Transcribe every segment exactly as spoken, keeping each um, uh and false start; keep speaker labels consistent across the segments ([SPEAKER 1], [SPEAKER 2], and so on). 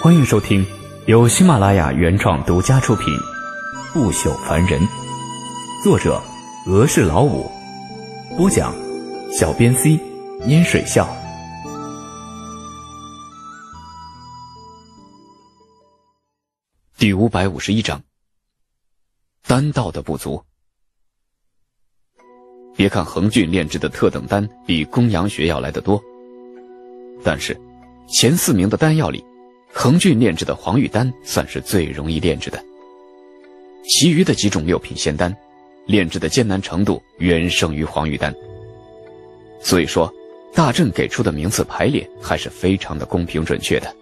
[SPEAKER 1] 欢迎收听由喜马拉雅原创独家出品《不朽凡人》，作者俄式老五，播讲小编 C 烟水笑。第五百五十一章，丹道的不足。别看恒俊炼制的特等丹比公羊穴要来得多，但是前四名的丹药里，恒俊炼制的黄玉丹算是最容易炼制的，其余的几种六品仙丹炼制的艰难程度远胜于黄玉丹。所以说大阵给出的名次排列还是非常的公平准确的。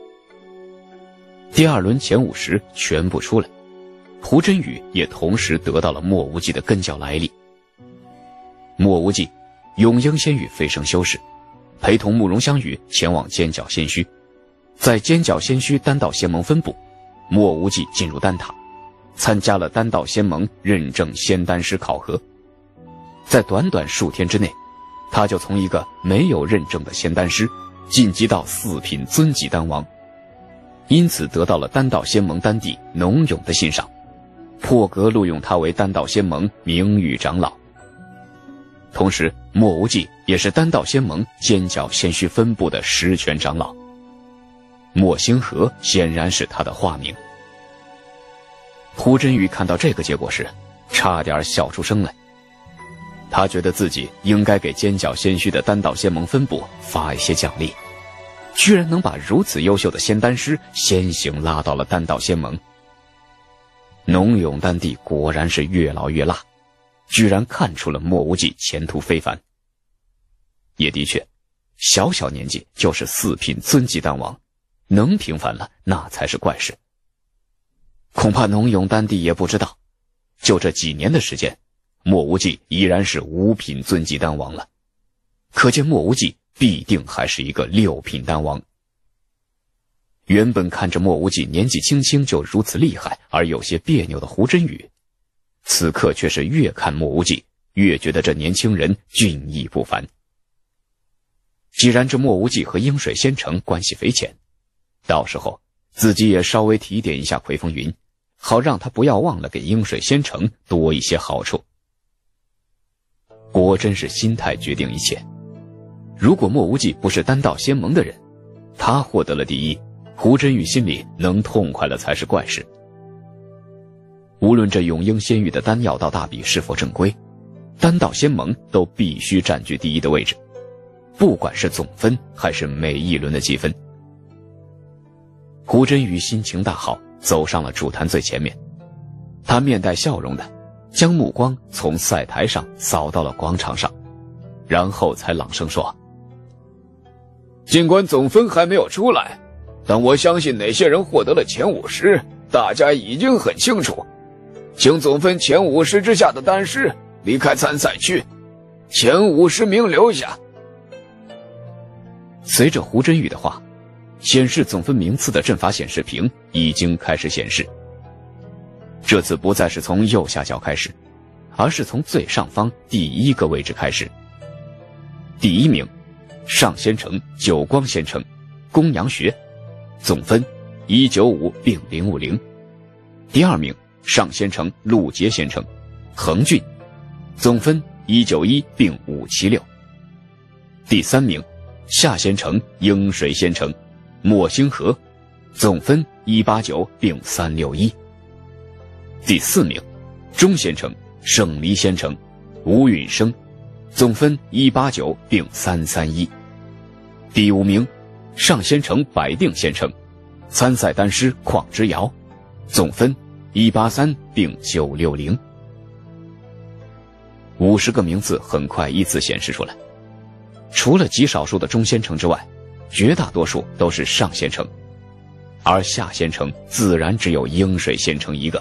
[SPEAKER 1] 第二轮前五十全部出来，胡真宇也同时得到了莫无忌的根脚来历。莫无忌永英仙羽飞升修士，陪同慕容香羽前往尖角仙虚，在尖角仙虚丹道仙盟分部，莫无忌进入丹塔，参加了丹道仙盟认证仙丹师考核。在短短数天之内，他就从一个没有认证的仙丹师晋级到四品尊级丹王，因此得到了丹道仙盟丹帝农勇的欣赏，破格录用他为丹道仙盟名誉长老。同时莫无忌也是丹道仙盟尖角仙虚分部的实权长老，莫星河显然是他的化名。胡真宇看到这个结果时差点笑出声来，他觉得自己应该给尖角仙虚的丹道仙盟分部发一些奖励，居然能把如此优秀的仙丹师先行拉到了丹道仙盟。农勇丹帝果然是越老越辣，居然看出了莫无忌前途非凡。也的确，小小年纪就是四品尊级丹王，能平凡了那才是怪事。恐怕农勇丹帝也不知道，就这几年的时间，莫无忌依然是五品尊级丹王了，可见莫无忌必定还是一个六品丹王。原本看着莫无忌年纪轻轻就如此厉害而有些别扭的胡真宇，此刻却是越看莫无忌越觉得这年轻人俊逸不凡。既然这莫无忌和鹰水仙城关系匪浅，到时候自己也稍微提点一下奎风云，好让他不要忘了给鹰水仙城多一些好处。果真是心态决定一切，如果莫无忌不是丹道仙盟的人，他获得了第一，胡真宇心里能痛快了才是怪事。无论这永英仙域的丹药道大比是否正规，丹道仙盟都必须占据第一的位置，不管是总分还是每一轮的积分。胡真宇心情大好，走上了主坛最前面，他面带笑容的将目光从赛台上扫到了广场上，然后才朗声说：尽管总分还没有出来，但我相信哪些人获得了前五十，大家已经很清楚。请总分前五十之下的丹师离开参赛区，前五十名留下。随着胡真宇的话，显示总分名次的阵法显示屏已经开始显示。这次不再是从右下角开始，而是从最上方第一个位置开始。第一名上仙城九光仙城公羊穴，总分一九五并零五零。第二名上仙城陆杰仙城恒俊，总分一九一并五七六。第三名下仙城鹰水仙城莫星河，总分一八九并三六一。第四名中仙城圣离仙城吴允生，总分一八九并三三一。第五名上仙城百定仙城参赛丹师邝之遥，总分一八三并九六零。五十个名字很快依次显示出来，除了极少数的中仙城之外，绝大多数都是上仙城，而下仙城自然只有鹰水仙城一个。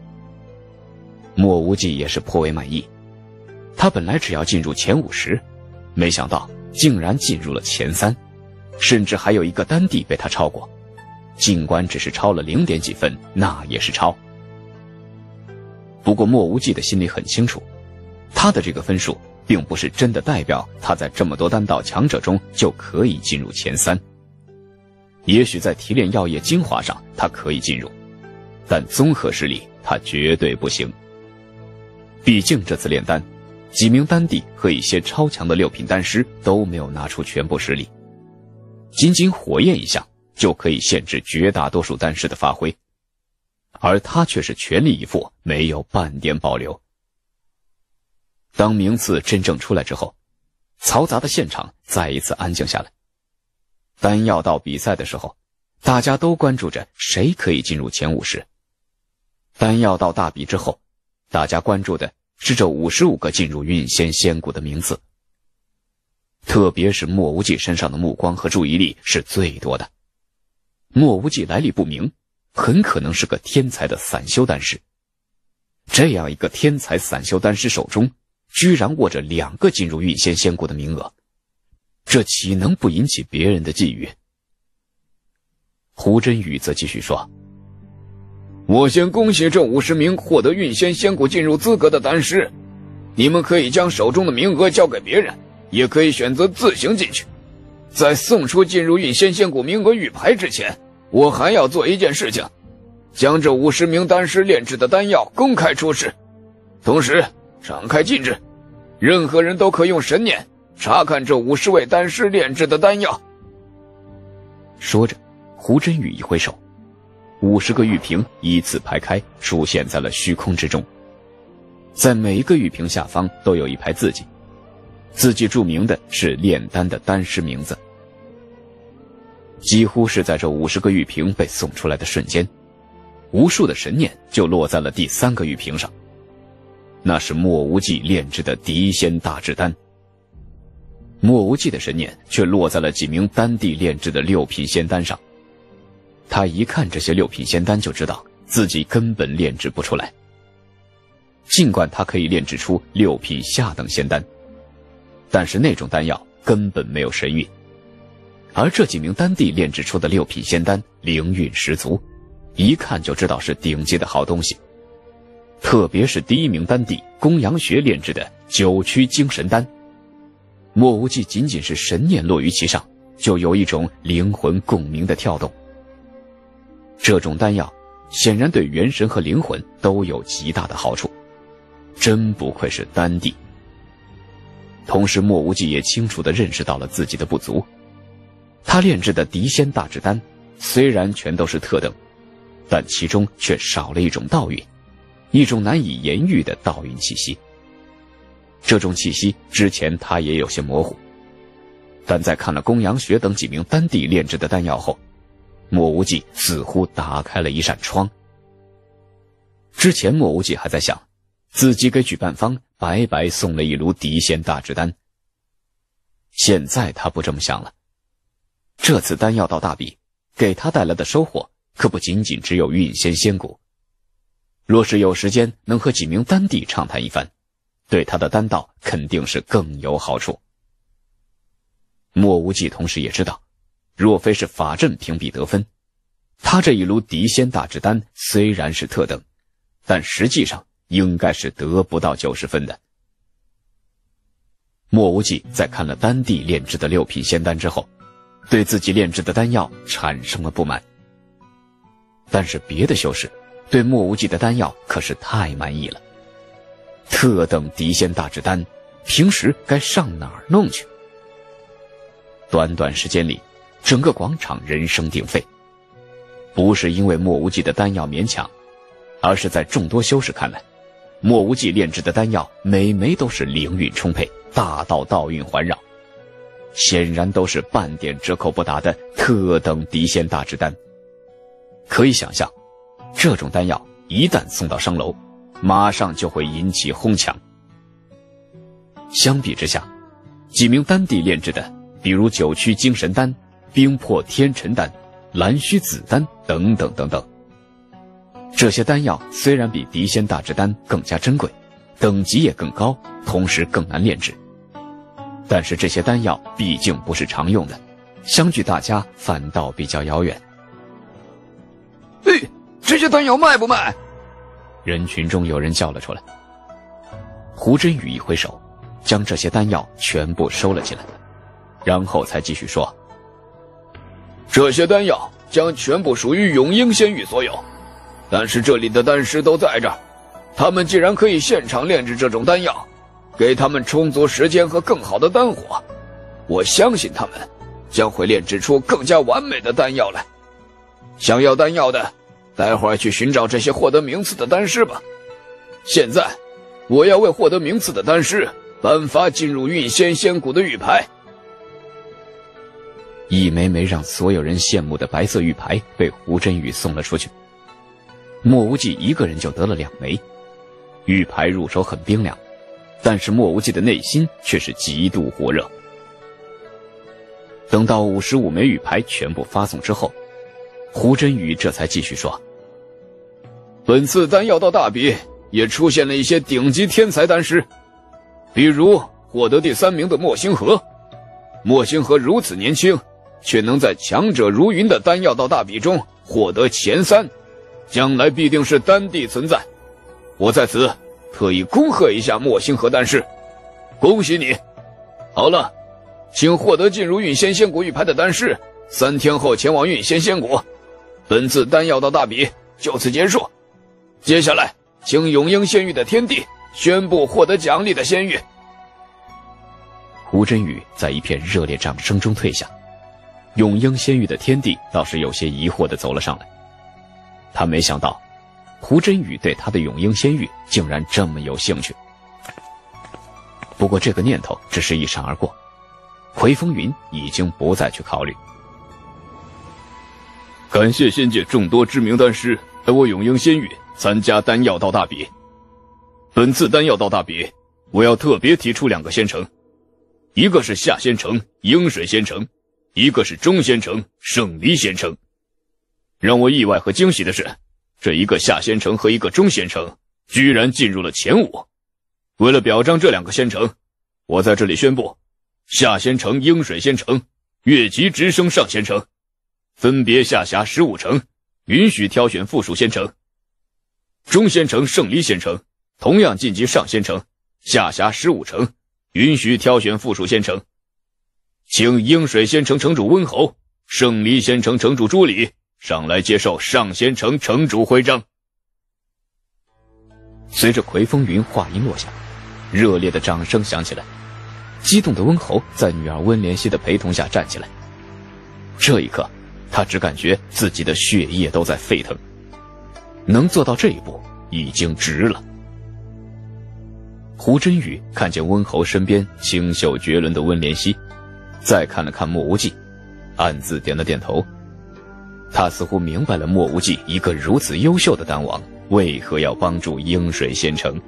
[SPEAKER 1] 莫无忌也是颇为满意，他本来只要进入前五十，没想到竟然进入了前三，甚至还有一个丹帝被他超过，尽管只是超了零点几分，那也是超。不过莫无忌的心里很清楚，他的这个分数并不是真的代表他在这么多丹道强者中就可以进入前三。 也许在提炼药液精华上他可以进入，但综合实力他绝对不行。毕竟这次炼丹，几名丹帝和一些超强的六品丹师都没有拿出全部实力，仅仅火焰一项就可以限制绝大多数丹师的发挥，而他却是全力以赴，没有半点保留。当名次真正出来之后，嘈杂的现场再一次安静下来。丹药到比赛的时候，大家都关注着谁可以进入前五十。丹药到大比之后，大家关注的是这五十五个进入运仙仙谷的名字。特别是莫无忌身上的目光和注意力是最多的。莫无忌来历不明，很可能是个天才的散修丹师。这样一个天才散修丹师手中居然握着两个进入运仙仙谷的名额，这岂能不引起别人的觊觎？胡真宇则继续说，
[SPEAKER 2] 我先恭喜这五十名获得运仙仙谷进入资格的丹师，你们可以将手中的名额交给别人，也可以选择自行进去。在送出进入运仙仙谷名额玉牌之前，我还要做一件事情，将这五十名丹师炼制的丹药公开出示，同时敞开禁制，任何人都可用神念查看这五十位丹师炼制的丹药。
[SPEAKER 1] 说着，胡真宇一挥手，五十个玉瓶依次排开，出现在了虚空之中。在每一个玉瓶下方都有一排字迹，字迹注明的是炼丹的丹师名字。几乎是在这五十个玉瓶被送出来的瞬间，无数的神念就落在了第三个玉瓶上，那是莫无忌炼制的敌仙大制丹。莫无忌的神念却落在了几名丹帝炼制的六品仙丹上。他一看这些六品仙丹就知道自己根本炼制不出来，尽管他可以炼制出六品下等仙丹，但是那种丹药根本没有神韵。而这几名丹帝炼制出的六品仙丹灵韵十足，一看就知道是顶级的好东西。特别是第一名丹帝公羊穴炼制的九曲精神丹，莫无忌仅仅是神念落于其上，就有一种灵魂共鸣的跳动。这种丹药显然对元神和灵魂都有极大的好处，真不愧是丹帝。同时莫无忌也清楚地认识到了自己的不足，他炼制的敌仙大制丹虽然全都是特等，但其中却少了一种道韵，一种难以言喻的道韵气息。这种气息之前他也有些模糊，但在看了公羊穴等几名丹帝炼制的丹药后，莫无忌似乎打开了一扇窗。之前莫无忌还在想，自己给举办方白白送了一炉敌仙大制丹，现在他不这么想了。这次丹药到大比，给他带来的收获可不仅仅只有运仙仙谷。若是有时间能和几名丹帝畅谈一番，对他的丹道肯定是更有好处。莫无忌同时也知道，若非是法阵屏蔽得分，他这一炉敌仙大制丹虽然是特等，但实际上应该是得不到九十分的。莫无忌在看了丹帝炼制的六品仙丹之后，对自己炼制的丹药产生了不满。但是别的修士对莫无忌的丹药可是太满意了，特等敌仙大制丹，平时该上哪儿弄去？短短时间里，整个广场人声鼎沸，不是因为莫无忌的丹药勉强，而是在众多修士看来，莫无忌炼制的丹药每枚都是灵韵充沛，大道道韵环绕，显然都是半点折扣不打的特等敌仙大制丹。可以想象，这种丹药一旦送到商楼，马上就会引起哄抢。相比之下，几名丹帝炼制的，比如九曲精神丹、冰魄天辰丹、蓝须子丹等等等等，这些丹药虽然比敌仙大制丹更加珍贵，等级也更高，同时更难炼制，但是这些丹药毕竟不是常用的，相距大家反倒比较遥远。
[SPEAKER 2] 嘿，这些丹药卖不卖？
[SPEAKER 1] 人群中有人叫了出来。胡真宇一挥手，将这些丹药全部收了起来，然后才继续说：
[SPEAKER 2] 这些丹药将全部属于永英仙域所有，但是这里的丹师都在这儿，他们既然可以现场炼制这种丹药，给他们充足时间和更好的丹火，我相信他们将会炼制出更加完美的丹药来。想要丹药的，待会儿去寻找这些获得名次的丹师吧。现在，我要为获得名次的丹师颁发进入运仙仙谷的玉牌。
[SPEAKER 1] 一枚枚让所有人羡慕的白色玉牌被胡真宇送了出去。莫无忌一个人就得了两枚。玉牌入手很冰凉，但是莫无忌的内心却是极度火热。等到五十五枚玉牌全部发送之后，胡真宇这才继续说：
[SPEAKER 2] 本次丹药道大比也出现了一些顶级天才丹师，比如获得第三名的莫星河。莫星河如此年轻，却能在强者如云的丹药道大比中获得前三，将来必定是丹帝存在。我在此特意恭贺一下莫星河丹师，恭喜你！好了，请获得进入运仙仙谷玉牌的丹师三天后前往运仙仙谷。本次丹药道大比就此结束。接下来，请永英仙域的天帝宣布获得奖励的仙域。
[SPEAKER 1] 胡真宇在一片热烈掌声中退下，永英仙域的天帝倒是有些疑惑地走了上来。他没想到胡真宇对他的永英仙域竟然这么有兴趣。不过这个念头只是一闪而过，奎风云已经不再去考虑。
[SPEAKER 2] 感谢仙界众多知名丹师来我永英仙域参加丹药道大比。本次丹药道大比，我要特别提出两个仙城，一个是下仙城鹰水仙城，一个是中仙城圣离仙城。让我意外和惊喜的是，这一个下仙城和一个中仙城居然进入了前五。为了表彰这两个仙城，我在这里宣布，下仙城鹰水仙城越级直升上仙城，分别下辖十五城，允许挑选附属仙城。中仙城圣离仙城同样晋级上仙城，下辖十五城，允许挑选附属仙城。请鹰水仙城城主温侯、圣离仙城城主朱礼上来接受上仙城城主徽章。
[SPEAKER 1] 随着奎风云话音落下，热烈的掌声响起来。激动的温侯在女儿温莲溪的陪同下站起来。这一刻，他只感觉自己的血液都在沸腾，能做到这一步已经值了。胡真宇看见温侯身边清秀绝伦的温莲溪，再看了看莫无忌，暗自点了点头。他似乎明白了莫无忌一个如此优秀的丹王为何要帮助鹰水仙城。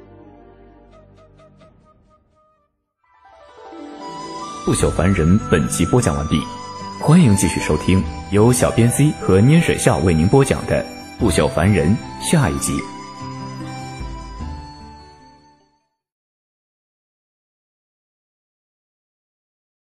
[SPEAKER 3] 不朽凡人本期播讲完毕，欢迎继续收听由小编 C 和拈水笑为您播讲的不朽凡人下一集。